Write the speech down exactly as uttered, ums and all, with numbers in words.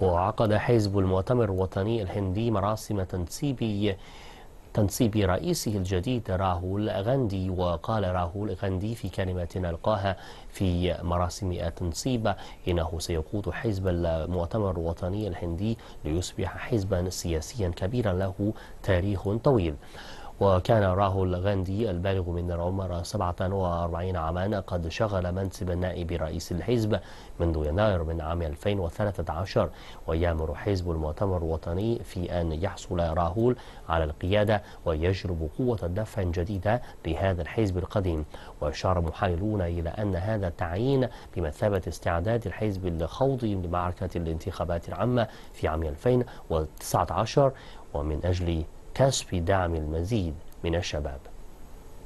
وعقد حزب المؤتمر الوطني الهندي مراسم تنصيب تنصيب رئيسه الجديد راهول غاندي. وقال راهول غاندي في كلمة ألقاها في مراسم التنصيب إنه سيقود حزب المؤتمر الوطني الهندي ليصبح حزبا سياسيا كبيرا له تاريخ طويل. وكان راهول غاندي البالغ من العمر سبعة وأربعين عاما قد شغل منصب نائب رئيس الحزب منذ يناير من عام ألفين وثلاثة عشر. ويأمر حزب المؤتمر الوطني في أن يحصل راهول على القيادة ويجلب قوة دفع جديدة لهذا الحزب القديم. وأشار محللون إلى أن هذا التعيين بمثابة استعداد الحزب لخوض معركة الانتخابات العامة في عام ألفين وتسعة عشر ومن أجل كسب دعم المزيد من الشباب.